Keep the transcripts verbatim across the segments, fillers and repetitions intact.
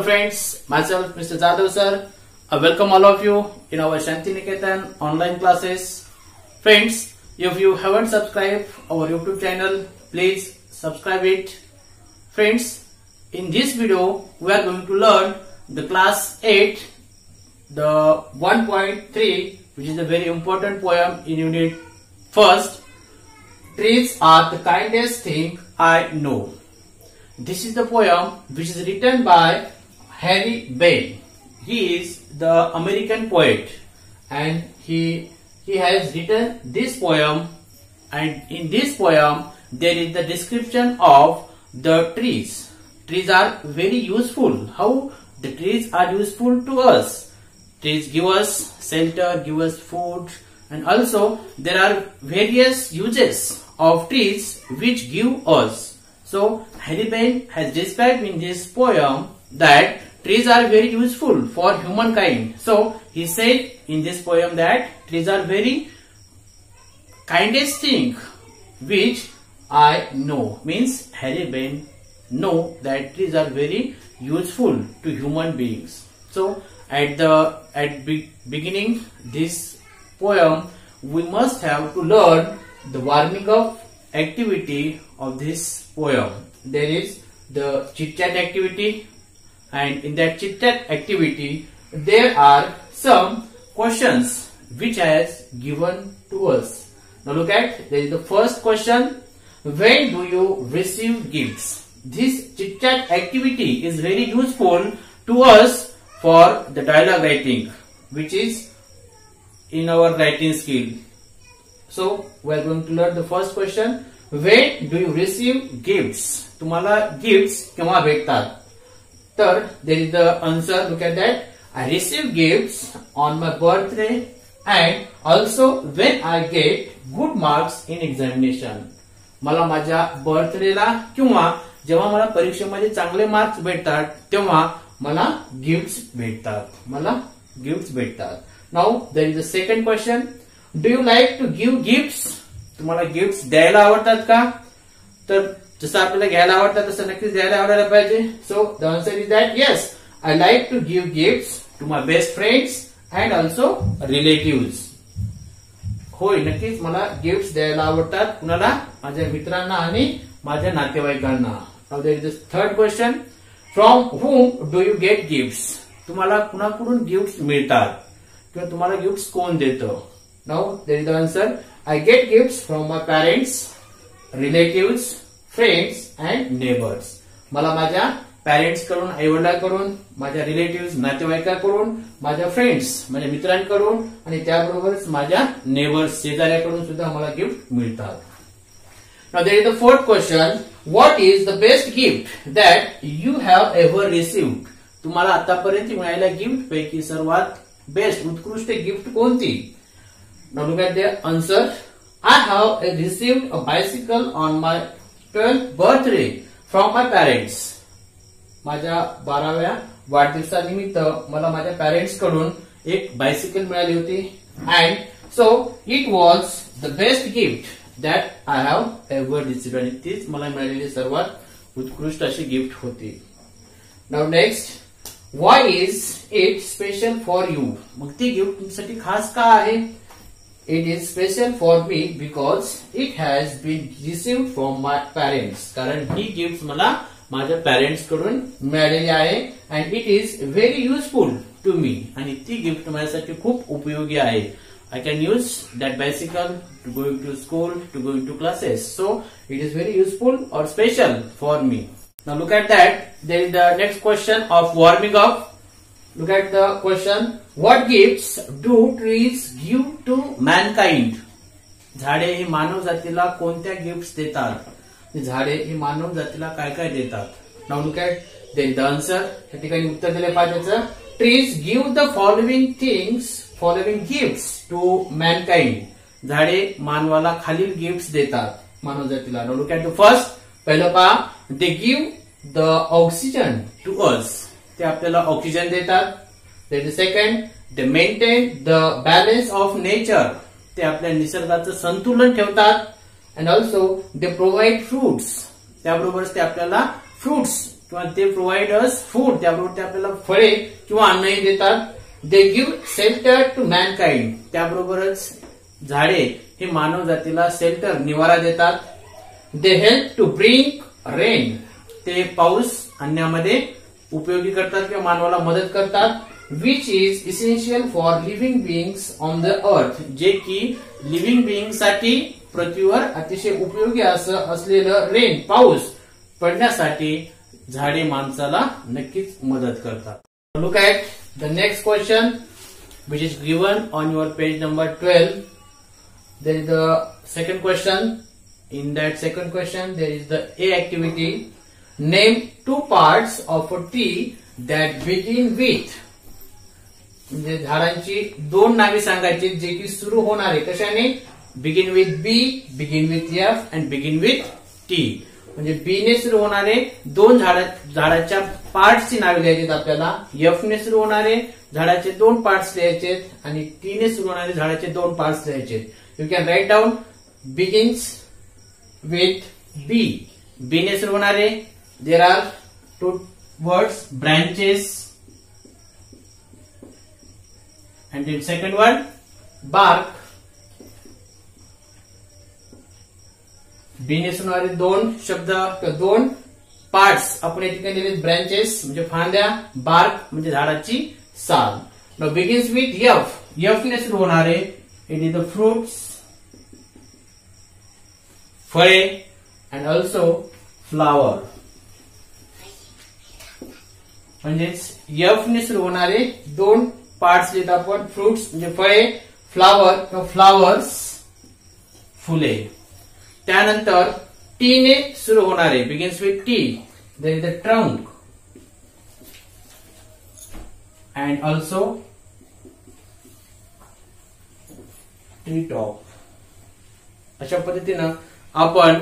friends, myself Mister Jadhav sir. I welcome all of you in our Shantiniketan online classes. Friends, if you haven't subscribed our YouTube channel, please subscribe it. Friends, in this video we are going to learn the class eight, the one point three, which is a very important poem in unit first. Trees are the kindest thing I know. This is the poem which is written by Harry Bain. He is the American poet and he he has written this poem, and in this poem there is the description of the trees. Trees are very useful. How the trees are useful to us? Trees give us shelter, give us food, and also there are various uses of trees which give us. So Harry Bain has described in this poem that trees are very useful for humankind. So he said in this poem that trees are very kindest thing which I know. Means Harry Bain know that trees are very useful to human beings. So at the at be, beginning this poem we must have to learn the warming up activity of this poem. There is the chit chat activity, and in that chit chat activity there are some questions which has given to us. Now look at, there is the first question: when do you receive gifts? This chit chat activity is very useful to us for the dialogue writing, which is in our writing skill. So we are going to learn the first question: when do you receive gifts? तुम्हाला gifts केव्हा भेटतात? तर there is the answer. Look at that. I receive gifts on my birthday and also when I get good marks in examination. मला माझ्या बर्थडेला किंवा जेव्हा मला परीक्षेमध्ये चांगले मार्क्स भेटतात तेव्हा मला गिफ्ट्स भेटतात. मला गिफ्ट्स भेटतात. Now there is a second question. Do you like to give gifts? तुम्हाला गिफ्ट्स द्यायला आवडतात का? तर जसं आपल्याला घ्यायला आवडतात तसं नक्कीच द्यायला आवडायला पाहिजे. So the answer is that yes, I like to give gifts to my best friends and also relatives. होय, नक्कीच मला गिफ्ट्स द्यायला आवडतात. कुणाला? माझ्या मित्रांना आणि माझ्या नातेवाईकांना. Now there is the third question: from whom do you get gifts? तुम्हाला कुणाकडून गिफ्ट्स मिळतात किंवा तुम्हाला गिफ्ट्स कोण देतं? Now there is the answer: I get gifts from my parents, relatives, friends and neighbors. मला माझ्या पॅरेंट्स कडून, आई वडिलांकडून, माझ्या रिलेटिव्स नातेवाईकांकडून, माझ्या फ्रेंड्स माझ्या मित्रांकडून आणि त्याबरोबरच माझ्या नेबर्स शेजाऱ्याकडून सुद्धा मला गिफ्ट मिळतात. Now there is the fourth question: what is the best gift that you have ever received? तुम्हाला आतापर्यंत मिळालेल्या गिफ्ट पैकी सर्वात बेस्ट उत्कृष्ट गिफ्ट कोणती? Now look at the answer. I have received a bicycle on my twelfth birthday from my parents. माझ्या बाराव्या वाढदिवसानिमित्त मला माझ्या पॅरेंट्स कडून एक बायसिकल मिळाली होती. And so it was the best gift that I have ever received. आणि तीच मला मिळालेली सर्वात उत्कृष्ट अशी गिफ्ट होती. Now next, why is it special for you? मग ती गिफ्ट तुमच्यासाठी खास का आहे? It is special for me because it has been received from my parents. कारण ही गिफ्ट मला माझ्या पॅरेंट्स कडून मिळालेली आहे and it is very useful to me. आणि ती गिफ्ट माझ्यासाठी खूप उपयोगी आहे. I can use that bicycle to going to school, to going to classes. So it is very useful or special for me. Now look at that. There is the next question of warming up. Look at the question: what gifts do trees give to mankind? झाडे ही मानव जातीला कोणत्या gifts देतात? झाडे ही मानव जातीला काय काय देतात? Now look at then the answer. या ठिकाणी उत्तर दिले पाहिजे. Trees give the following things, following gifts to mankind. झाडे मानवाला खालील गिफ्ट्स देतात मानव जातीला. Now look at the first. पहिलं पहा, they give the oxygen to us. ते आपल्याला ऑक्सिजन देतात. Then second, they maintain the balance of nature. ते आपल्या निसर्गाचं संतुलन ठेवतात. And also they provide fruits. त्याबरोबरच ते आपल्याला फ्रुट्स किंवा ते प्रोव्हाइड अस फूड, त्याबरोबर ते आपल्याला फळे किंवा अन्नही देतात. They give shelter to mankind, त्याबरोबरच झाडे हे मानव जातीला शेल्टर निवारा देतात. They help to bring rain, ते पाऊस आणण्यामध्ये उपयोगी करतात किंवा मानवाला मदत करतात. Which is essential for living beings on the earth, जे की लिव्हिंग बिईंग साठी पृथ्वीवर अतिशय उपयोगी असं असलेलं रेन, पाऊस पडण्यासाठी झाडे माणसाला नक्कीच मदत करतात. Look at the next question which is given on your page number twelve. There is the second question. In that second question there is the A activity. Name two parts of a tree that begin with. म्हणजे झाडांची दोन नावे सांगायची जे की सुरू होणारे कशाने, begin with B, begin with F and begin with T. म्हणजे बी ने सुरू होणारे दोन झाडा झाडाच्या पार्ट्सची नावे लिहायची आपल्याला. एफ ने सुरू होणारे झाडाचे दोन पार्ट्स लिहायचे आणि टी ने सुरू होणारे झाडाचे दोन पार्ट्स लिहायचे. You can write down begins with B. B ने सुरू होणारे there are two words, branches and then second one bark. बी ने सुनणारे दोन शब्द, दोन पार्ट्स आपण या ठिकाणी लिहिले, ब्रांचेस म्हणजे फांद्या, बार्क म्हणजे झाडाची साल. Now begins with F. F ने सुरू होणारे इट इज द फ्रुट्स, फळे अँड ऑल्सो फ्लावर. म्हणजेच एफ ने सुरू होणारे दोन पार्ट्स लिहित आपण, फ्रुट्स म्हणजे फळे, फ्लावर किंवा फ्लावर्स फुले. त्यानंतर टी ने सुरू होणारे begins with T, there is the trunk and also tree top. अशा पद्धतीनं आपण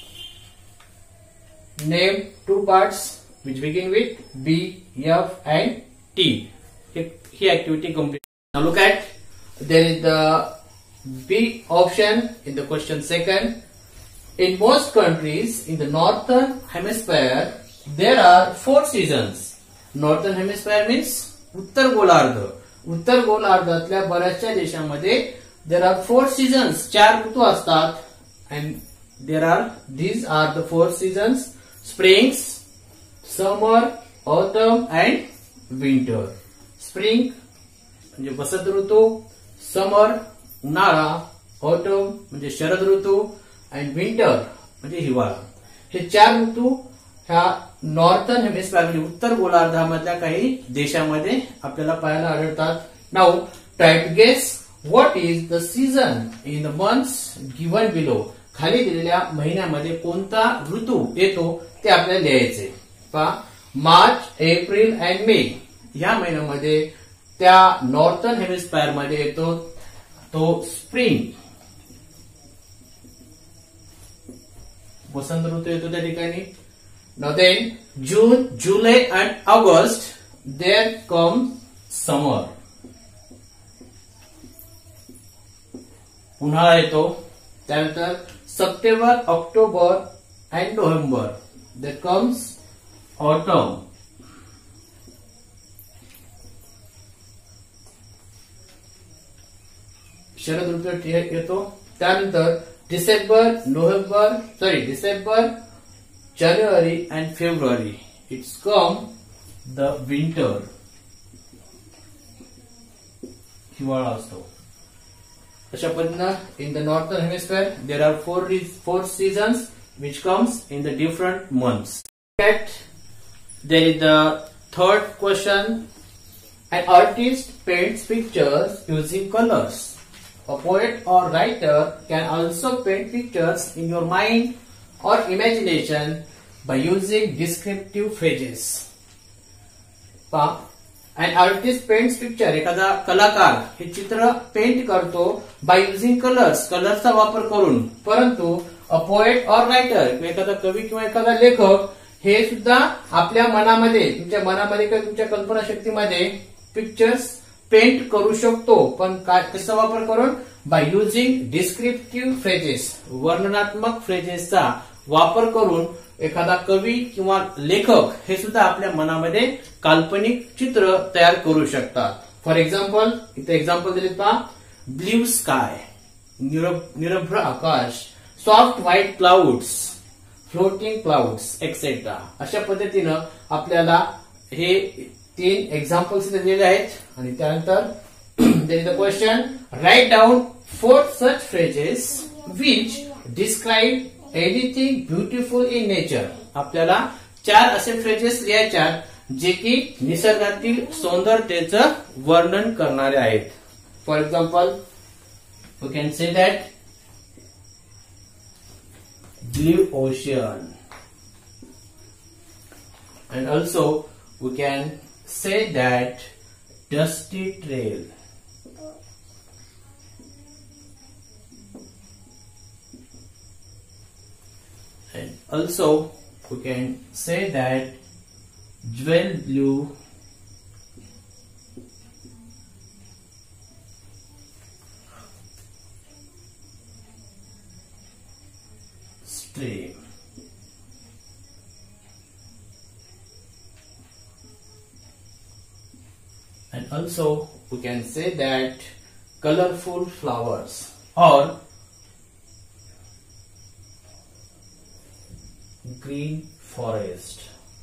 name two parts which begin with B, F and T. ही activity complete. Now look at there is the B option in the question second. In most countries in the northern hemisphere, there are four seasons. Northern hemisphere means उत्तर गोलार्ध. उत्तर गोलार्धातल्या बऱ्याचशा देशांमध्ये there are four seasons. चार ऋतू असतात. And there are these are the four seasons: springs, summer, autumn and winter. Spring म्हणजे वसंत ऋतू, समर उन्हाळा, ऑटम म्हणजे शरद ऋतू अँड विंटर म्हणजे हिवाळा. हे चार ऋतू ह्या नॉर्थर्न हेमिस्फियर म्हणजे उत्तर गोलार्धामधल्या काही देशांमध्ये आपल्याला पाहायला आढळतात. Now try to guess what is the season in the months given below. खाली दिलेल्या महिन्यामध्ये कोणता ऋतू येतो ते आपल्याला लिहायचे. पहा, मार्च, एप्रिल अँड मे या महिन्यामध्ये त्या नॉर्थर्न हेमिस्फियर मध्ये येतो तो स्प्रिंग, वसंत ऋतू येतो त्या ठिकाणी. Now then June, July and August there come summer. उन्हाळा येतो. त्यानंतर September, October and November there comes autumn. शरद ऋतू येतो. त्यानंतर December, November sorry December, January and February it's come the winter. हिवाळा असतो. अशा पद्धतीनं in the northern hemisphere there are four four seasons which comes in the different months. There is the third question. An artist paints pictures using colors. A poet or writer can also paint pictures in your mind or imagination by using descriptive phrases. An artist paints picture. एखादा कलाकार हे चित्र paint करतो by using colors. कलर्सचा वापर करून. परंतु a poet or writer एखादा कवी किंवा एखादा लेखक हे सुद्धा आपल्या मनामध्ये, तुमच्या मनामध्ये किंवा तुमच्या कल्पना शक्तीमध्ये पिक्चर्स पेंट करू शकतो. पण काय कसा वापर करून? By using descriptive phrases. वर्णनात्मक फ्रेजेसचा वापर करून एखादा कवी किंवा लेखक हे सुद्धा आपल्या मनामध्ये काल्पनिक चित्र तयार करू शकतात. फॉर एक्झाम्पल इथे एक्झाम्पल दिले पहा, ब्ल्यू स्काय, निरभ्र आकाश, soft white clouds, floating clouds etcetera. अशा पद्धतीनं आपल्याला हे तीन एक्झाम्पल्स दिलेले आहेत. आणि त्यानंतर there is a question, write down four such phrases which describe anything beautiful in nature. आपल्याला चार असे फ्रेजेस लिहायच्यात जे की निसर्गातील सौंदर्याचं वर्णन करणारे आहेत. For example you can say that blue ocean, and also we can say that dusty trail, and also we can say that jewel blue stream. And also we can say that colorful flowers or green forest.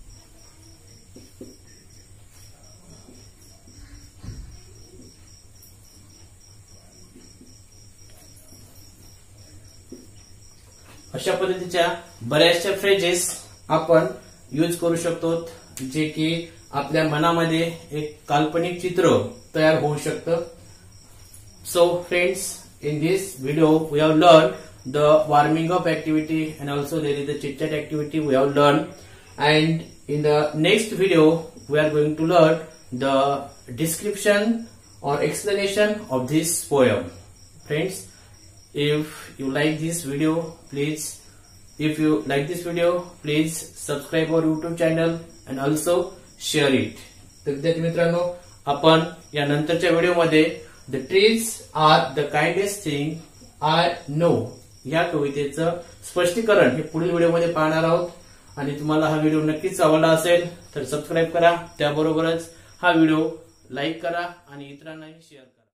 अशा पद्धतीच्या बऱ्याचशा phrases आपण use करू शकतो जे की आपल्या मनामध्ये एक काल्पनिक चित्र तयार होऊ शकतं. So friends, in this video we have learned the warming up activity and also there is the chit chat activity we have learned, and in the next video we are going to learn the description or explanation of this poem. Friends, if you like this video, please if you like this video please subscribe our YouTube channel and also share it. तर विद्यार्थी मित्रांनो, आपण या नंतरच्या व्हिडिओमध्ये the trees are the kindest thing I know या कवितेचं स्पष्टीकरण हे पुढील व्हिडिओमध्ये पाहणार आहोत. आणि तुम्हाला हा व्हिडिओ नक्कीच आवडला असेल तर सबस्क्राईब करा, त्याबरोबरच हा व्हिडिओ लाईक करा आणि इतरांनाही शेअर करा.